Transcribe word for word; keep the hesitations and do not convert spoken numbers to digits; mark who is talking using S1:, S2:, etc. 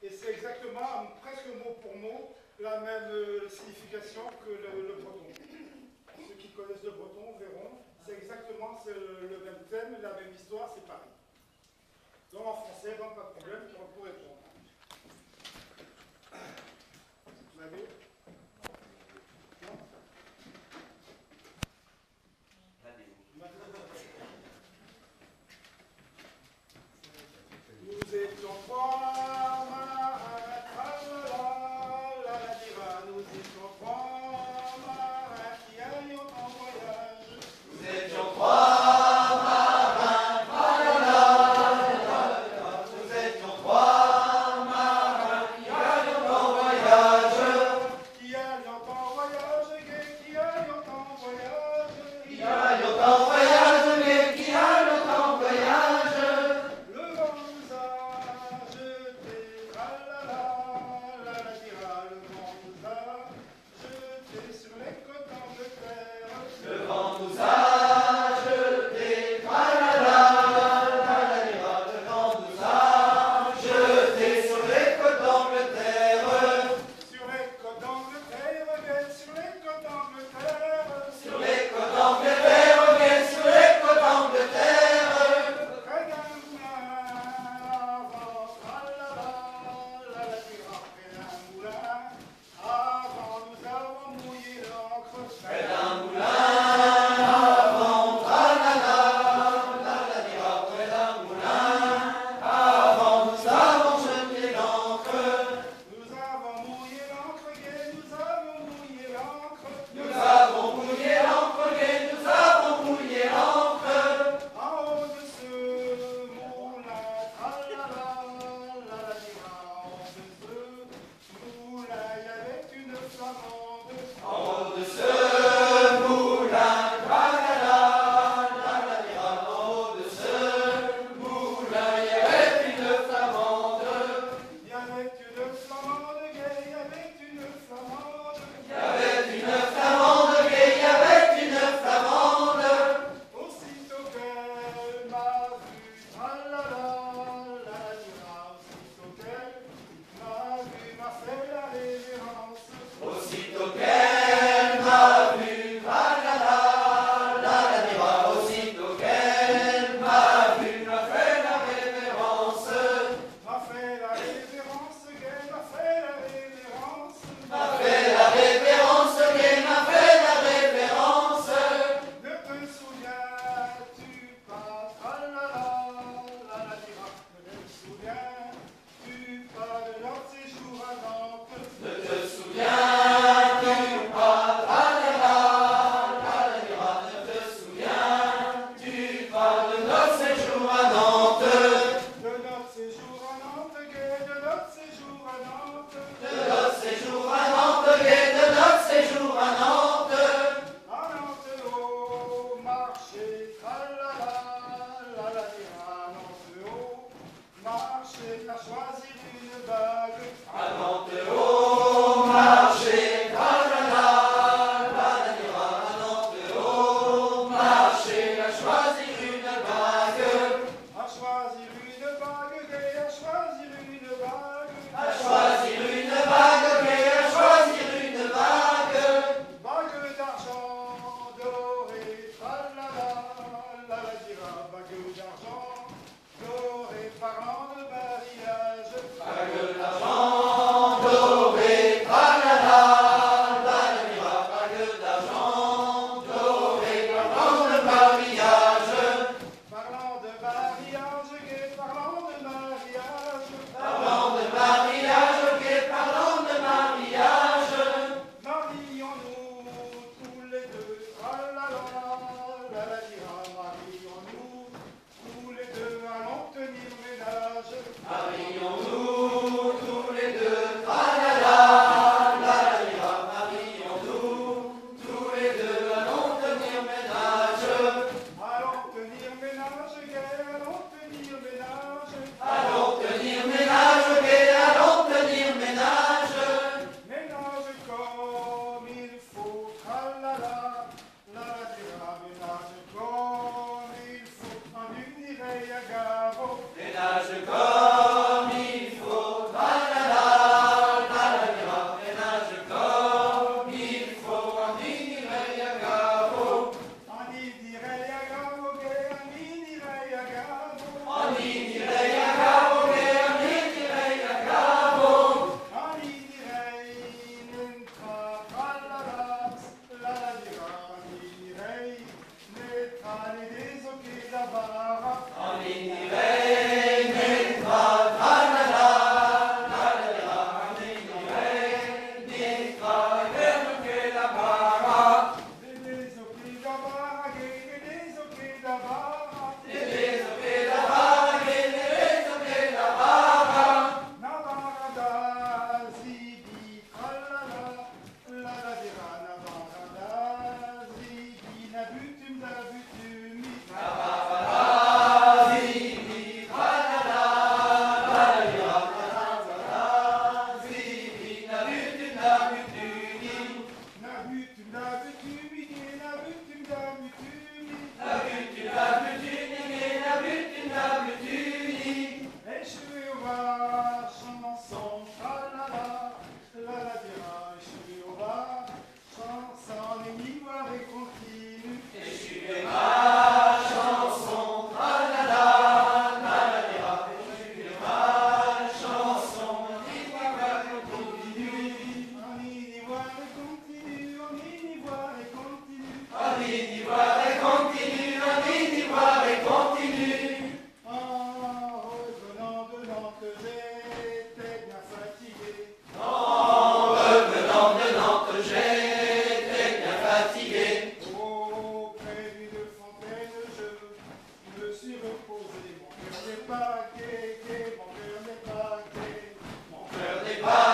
S1: et c'est exactement, presque mot pour mot, la même euh, signification que le, le breton. Ceux qui connaissent le breton verront, c'est exactement le, le même thème, la même histoire, c'est pareil. Donc en français, donc pas de problème, pour répondre. Vous l'avez ? Nous étions trois marins, tralala, la la dira. Nous étions trois marins qui allions en voyage.
S2: Nous étions trois marins, tralala, la la dira. Nous étions trois marins qui allions en voyage.
S1: Qui allions en voyage, gai, qui allions en voyage.
S2: Qui allions en voyage, mais qui allions en voyage.
S1: Le vent nous a jetés, tralala, la la dira. Le vent nous a jetés sur les côtes d'Angleterre.
S2: Le vent nous a jetés, tralala, la la dira. Le vent nous a jetés sur les côtes d'Angleterre.
S1: Sur les côtes d'Angleterre, gai, sur les côtes d'Angleterre.
S2: Sur les côtes d'Angleterre, mais sur les côtes d'Angleterre.
S1: Près d'un moulin, avant, tralala, la la dira. Près d'un moulin, avant, nous avons mouillé l'encre.
S2: Près d'un moulin, avant, tralala, la la dira. Près d'un moulin, avant, nous avons jeté l'encre.
S1: Nous avons mouillé l'encre, gai, nous avons mouillé l'encre.
S2: Nous avons mouillé l'encre, gai, nous avons mouillé l'encre.
S1: En haut de ce moulin, tralala, la la dira. En haut de ce moulin, il y avait une flamande.
S2: En haut de ce moulin, tralala, la la dira. En haut de ce moulin, il y avait une flamande.
S1: Il y avait une flamande, gai, il y avait une flamande.
S2: Il y avait une flamande, gai, il y avait une flamande.
S1: Aussitôt qu'elle m'a vu, tralala, la la dira. Aussitôt qu'elle m'a vu, m'a fait la révérence.
S2: Aussitôt qu'elle m'a vu, tralala, la la dira. Aussitôt qu'elle m'a vu, m'a fait la révérence.
S1: M'a fait la révérence, gai, m'a fait la révérence.
S2: M'a fait la révérence, gai, m'a fait la révérence.
S1: Ne te souviens-tu pas, tralala, la la dira. Ne te souviens-tu pas de notre séjour à Nantes.
S2: Ne te souviens-tu pas, tralala, la la dira. Ne te souviens-tu pas de notre séjour à Nantes.
S1: De notre séjour à Nantes, gai, de notre séjour à Nantes.
S2: De notre séjour à Nantes, gai, de notre séjour à Nantes.
S1: À Nantes au marché, tralala, la la dira. À Nantes au marché, t'as choisi une bague.
S2: À Nantes au marché, tralala, la la dira. À Nantes au marché, a choisi une bague.
S1: À choisir une bague, gai, à choisir une bague.
S2: A choisir une bague, gai, a choisir une bague.
S1: Bague d'argent dorée, tralala, la la dira. Bague d'argent dorée, parlant de mariage.
S2: pas